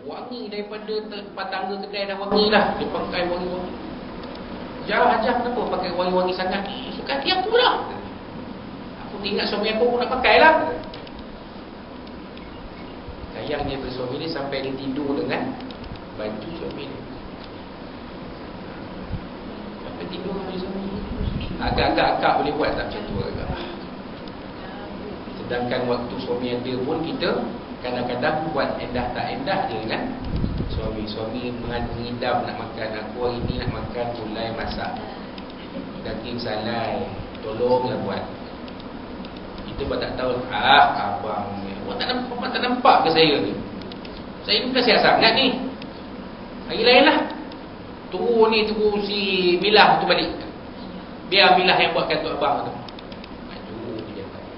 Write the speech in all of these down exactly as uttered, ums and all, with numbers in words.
Wangi daripada tempat tangga kedai dah wangi dah. Dia pakai wangi-wangi. Jarang ajar kenapa pakai wangi-wangi sangat. Eh, suka hati aku lah. Aku ingat suami aku pun nak pakai lah. Sayangnya bersuami ni sampai dia tidur dengan baju suami dia. Sampai tidur dengan baju suami dia. Agak-agak akak boleh buat tak macam tu agak. Sedangkan waktu suami ada pun kita kadang-kadang buat endah tak endah je kan. Suami-suami mengidam nak makan. Aku hari ni nak makan gulai masak daging salai. Tolonglah buat. Kita buat tak tahu. Ah, abang ni Awak tak nampak, awak tak nampak ke saya ni? Saya bukan sihat sangat ni. Hari lain lah. Tunggu ni, tunggu si Milah tu balik. Biar Milah yang buatkan untuk abang tu. Aduh, dia tak.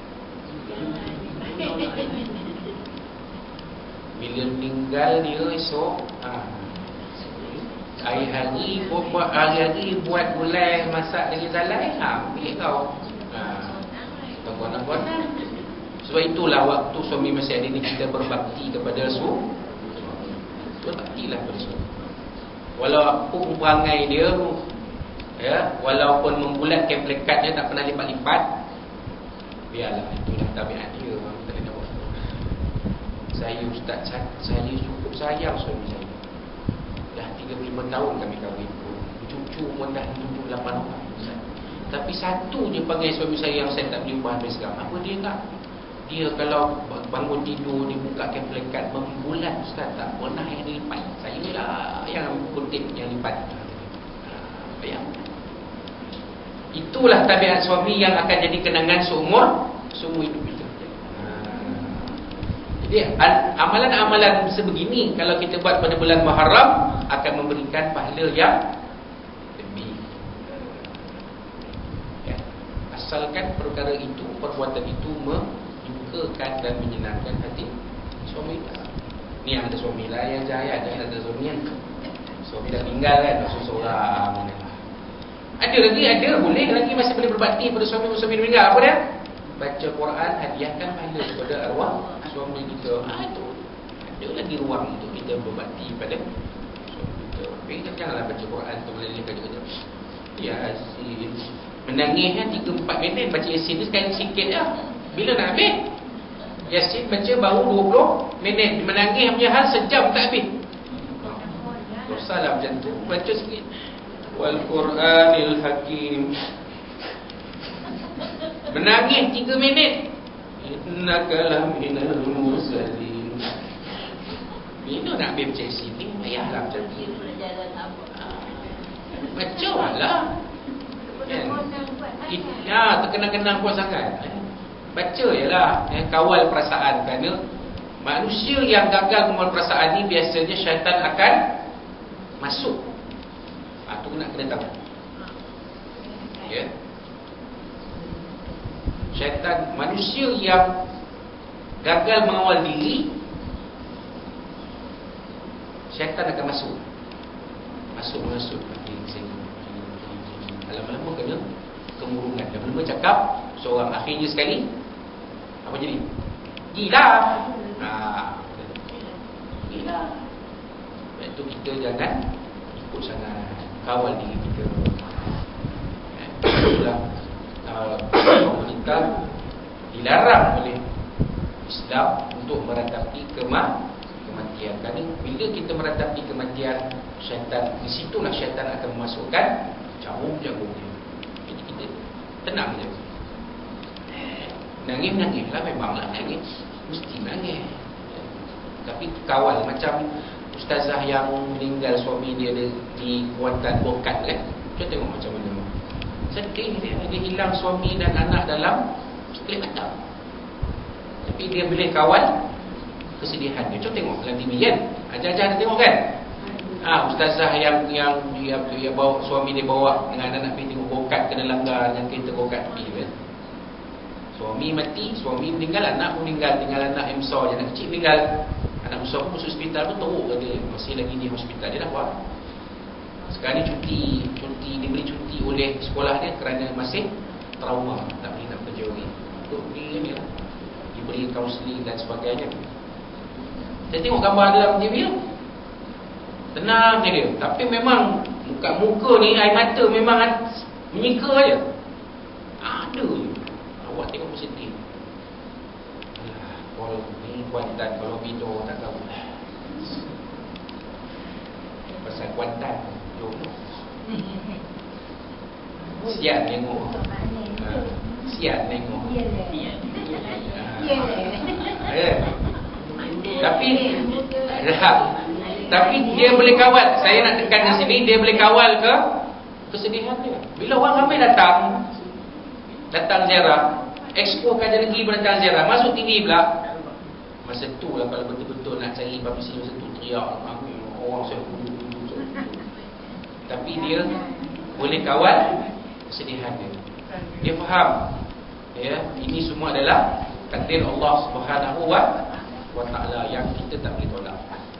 Bila meninggal dia esok, ha. Hari-hari buat hari-hari buat gulai masak dengan salai, ha, ambil kau. Ha. Tengok-tengok. Sebab itulah waktu suami masih ada ni kita berbakti kepada suami. Berbaktilah kepada suami. Walaupun perangai dia, ya, walaupun membulatkan plekatnya tak pernah lipat-lipat, biarlah, itulah tabiat dia. Tak ada buat. Saya ustaz, saya cukup sayang suami saya. Dah tiga puluh lima tahun kami kahwin pun. Cucu pun dah tujuh puluh lapan orang. Tapi satu je panggil suami saya yang saya tak boleh ubah sampai sekarang. Apa dia tak? Dia kalau bangun tidur, dia bukakan plekat membulat, ustaz, tak pernah yang lipat. Saya lah yang kutip yang lipat. Bayang. Itulah tabiat suami yang akan jadi kenangan seumur seumur hidup kita. Jadi amalan-amalan sebegini kalau kita buat pada bulan Muharram akan memberikan pahala yang lebih. Ya. Asalkan perkara itu, perbuatan itu menyukakan dan menyenangkan hati suami. Ni yang ada suami lah yang jaya, jangan ada suami yang suami dah tinggal kan, seorang-seorang. Ada lagi, ada boleh lagi masih boleh berbakti pada suami-suami meninggal. Apa dia? Baca Quran, hadiahkan pahala kepada arwah suami kita. Ah, itu ada lagi ruang untuk kita berbakti pada suami kita. Tapi kita janganlah baca Quran tu boleh kata-kata Yasin. Menangisnya tiga empat minit baca Yasin ni sekali sikit lah. Bila nak habis? Yasin baca baru dua puluh minit. Menangis punya hal sejam tak habis. Salah macam tu, baca sikit. Wal Quranil Hakim. Menangis tiga minit. Innaka laminal mursalin. Bila nak habis baca Yasin ni, payahlah macam tu. Baca lah. Ya, terkenang-kenang pun sangat. Baca je lah, eh, kawal perasaan. Kerana manusia yang gagal kawal perasaan ni biasanya syaitan akan masuk. Ah, tu nak kena tahu. Ya. Syaitan, manusia yang gagal mengawal diri, syaitan akan masuk. Masuk-masuk. Lama-lama kena kemurungan. Lama-lama cakap seorang, akhirnya sekali apa jadi? Gila. Nah, gila. Itu kita jangan ikut sangat, kawal diri kita. Itulah uh, wanita dilarang oleh Islam untuk meratapi kema kematian. Kerana bila kita meratapi kematian, syaitan, di situlah syaitan akan memasukkan jarum-jarumnya. Jadi kita tenang je. Nangis-nangis lah, memanglah nangis, mesti nangis. Tapi kawal, macam ustazah yang meninggal suami dia di, di Kuantan Bokat kan. Kita tengok macam mana sedih dia, dia hilang suami dan anak dalam sekelip mata. Tapi dia boleh kawal kesedihan dia. Cuba tengok dalam T V kan, ajar-ajar dia tengok kan. Ah, ustazah yang yang dia, dia bawa suami dia bawa dengan anak pergi tengok Bokat, kena langgar dengan kereta Bokat pergi kan. Suami mati, suami meninggal, anak pun meninggal, tinggal anak yang besar je, anak kecil meninggal. Anak besar pun masuk hospital pun teruk kata masih lagi di hospital. Dia dah buat. Sekarang ni cuti, cuti diberi cuti oleh sekolah dia kerana masih trauma, tak boleh nak kerja lagi. Untuk dia ni lah, diberi kaunseling dan sebagainya. Saya tengok gambar dia dalam T V tu. Tenang je dia. Tapi memang kat muka ni air mata memang menyika je. Ada je. Awak tengok positif. Alah, kalau ni Kuantan, kalau video tak tahu. Pasal Kuantan jodoh. Siap tengok. Ha, siap tengok. Ya. Tapi Tapi dia boleh kawal. Saya nak tekan di sini, dia boleh kawal ke kesedihan dia. Bila orang ramai datang Datang ziarah, expo kajian negeri datang ziarah, masuk T V pula. Masa tu lah kalau betul-betul nak cari publicity, masa tu teriak orang saya kudu-kudu. Tapi dia boleh kawal kesedihan dia. Dia faham, ya, ini semua adalah takdir Allah Subhanahu wa taala yang kita tak boleh tolak.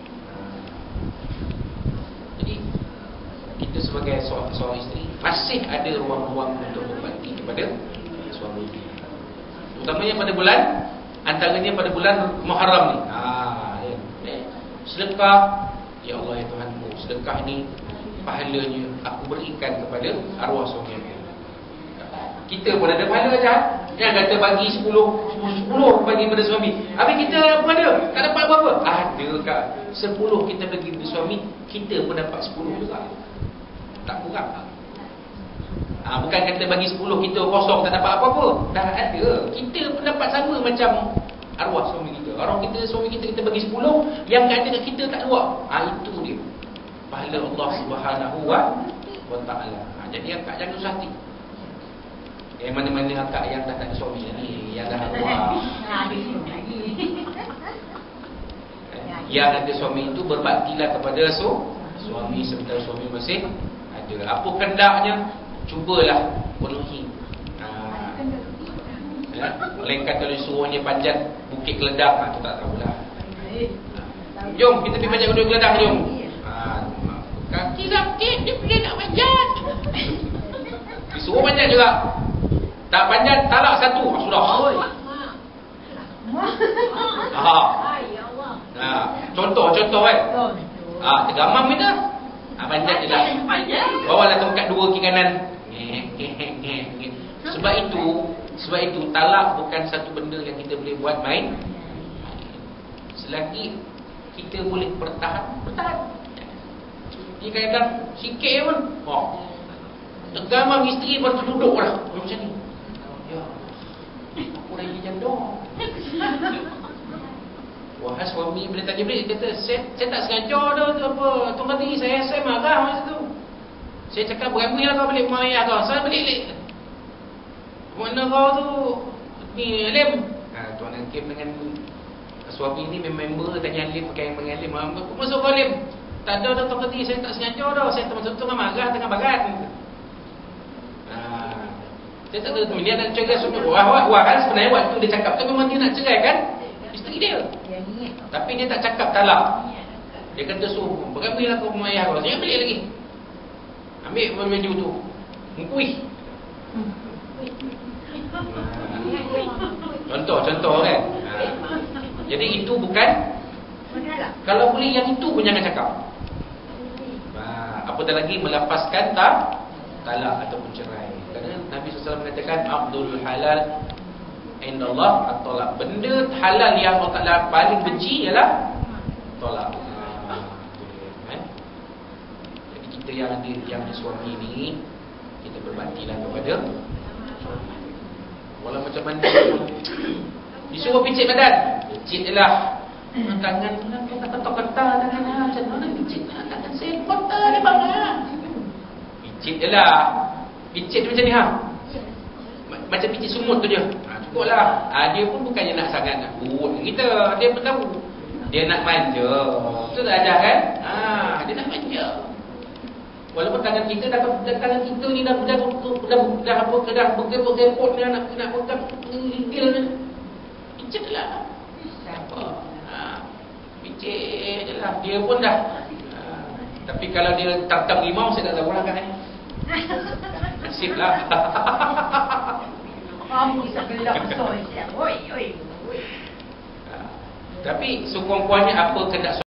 Jadi kita sebagai seorang, seorang isteri masih ada ruang-ruang untuk berbakti kepada suami. Utamanya pada bulan, antaranya pada bulan Muharram ni. Ha, ya. Sedekah, ya Allah ya Tuhanku, sedekah ni pahalanya aku berikan kepada arwah suami aku. Kita pun ada pahala je. Yang kata bagi sepuluh, sepuluh bagi pada suami. Habis kita pun ada, tak dapat apa-apa. Ada kak, sepuluh kita bagi pada suami, kita pun dapat sepuluh juga. Tak kurang. Ha, bukan kata bagi sepuluh kita kosong tak dapat apa-apa. Dah ada. Kita pun dapat sama macam arwah suami kita. Arwah kita, suami kita, kita bagi sepuluh, yang ada kat kita tak keluar. Ha, itu dia pahala Allah Subhanahu wa taala. Ha, jadi akak jangan susah hati. Yang mana-mana akak yang dah tak ada suami ni, yang dah arwah, yang ada suami itu berbaktilah kepada su, suami sementara suami masih ada. Apa kendaknya, cubalah penuhi. Ha, ya? Melainkan kalau disuruhnya panjat Bukit Keledang, ha, tu tak tahulah. Ha. Jom kita pergi panjat Bukit Keledang, jom. Ha, kaki sakit, dia boleh nak panjat. Disuruh panjat juga. Tak panjat, talak satu. Ha, sudah. Ha. Ha. Contoh, contoh kan. Ha, tergamam kita. Ha, panjat je lah. Bawalah tongkat dua kiri kanan. Sebab itu, sebab itu talak bukan satu benda yang kita boleh buat main. Selagi kita boleh bertahan, bertahan. Dia kadang-kadang sikit pun. Oh. Tergamam isteri baru duduk lah. Macam ni. Ya. Aku lagi jandung. Wah, suami bila tanya balik, dia kata, saya, saya tak sengaja dah tu apa. Tuan tadi saya saya marah masa tu. Saya cakap berambil lah kau balik rumah ayah kau. Saya balik balik. Mana kau tu? Ni Alim. Ha, Tuan Hakim dengan suami ni member tanya Alim pakai yang Alim. Apa masuk kau Alim? Tak ada dah tuan tadi, saya tak sengaja dah. Saya termasuk tengah marah tengah barat. Ha, saya tak tahu dia nak cerai suami. Wah, wah, wah kan sebenarnya waktu dia cakap tu memang dia nak cerai kan isteri dia. Tapi dia tak cakap talak. Dia kata suruh berambil lah kau rumah ayah kau. Saya balik lagi. Ambil baju tu. Mengkuih. Contoh, contoh kan. Ha. Jadi itu bukan. Kalau boleh yang itu pun jangan cakap. Ha. Apatah lagi melepaskan tak talak ataupun cerai. Kerana Nabi sallallahu alaihi wasallam mengatakan Abdul halal indallah at-talaq. Benda halal yang Allah Taala paling benci ialah tolak. Kita yang ada yang suami ni, kita berbaktilah kepada suami. Walau macam mana disuruh picit badan, picit je lah. Tangan kita ketok-ketok tangan macam mana picit tangan saya kotor ni bang. Picit je lah. Picit macam ni ha. Macam picit sumut tu je. Ha, cukup lah. Ha, dia pun bukannya nak sangat nak urut kita. Dia pun tahu dia nak manja. Itu dah ajar kan. Ha, dia nak manja. Walaupun tangan kita dah, dah tangan kita ni dah dah dah dah, dah apa ke dah berkeput-keput ni nak nak pegang gigil ni. Picit lah. Apa? Ha, picit je lah. Dia pun dah. Ha, tapi kalau dia tak-tak rimau saya tak tahu lah kan eh. Nasib lah. Kamu sebelah soy. Oi oi. Tapi sekurang-kurangnya apa kehendak